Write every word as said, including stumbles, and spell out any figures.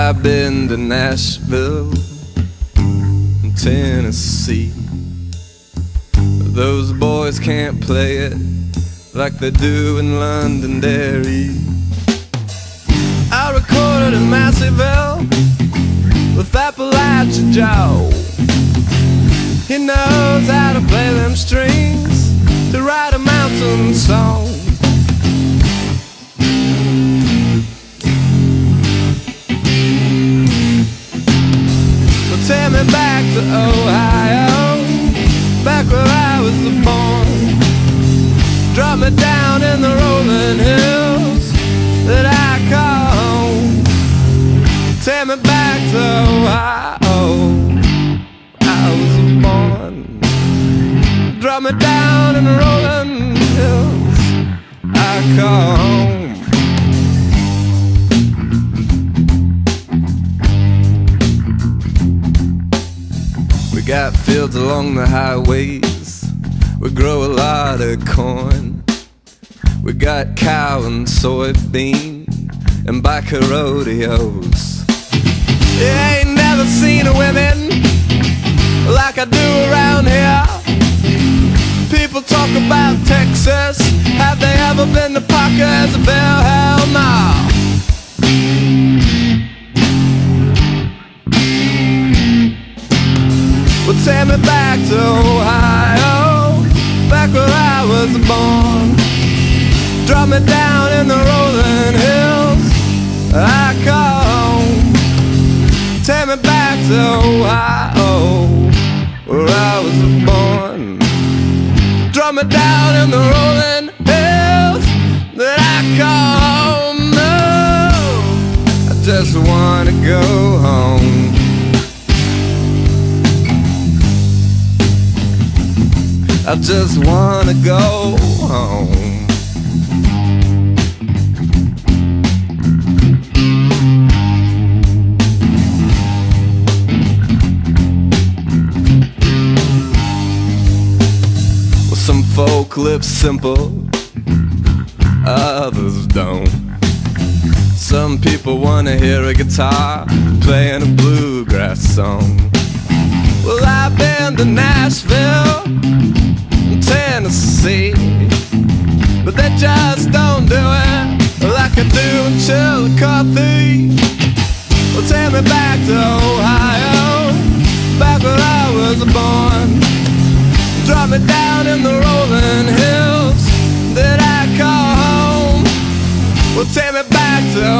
I've been to Nashville and Tennessee. Those boys can't play it like they do in Londonderry. I recorded in Masseyville with Appalachia Joe. He knows how to play them strings to write a mountain song. Well, take me back to Ohio, back where I was born. Drop me down in the rolling hills that I call home. Take me back to Ohio, I was born. Drop me down in the rolling hills I call home. We got fields along the highways, we grow a lot of corn. We got cow and soybean and biker rodeos. You ain't never seen a women like I do around here. People talk about Texas, have they ever been to Parkersville? Hell no. Well, take me back to Ohio, back where I was born. Drop me down in the rolling hills I call home. Take me back to Ohio, where I was born. Drop me down in the rolling hills that I call home. No, I just wanna go home. I just wanna go home. Well, some folk live simple, others don't. Some people wanna hear a guitar playing a bluegrass song. Well, I've been to Nashville, Tennessee, but they just don't do it like I do in Chillicothe. Well, take me back to Ohio, back where I was born. Drop me down in the rolling hills that I call home. Well, take me back to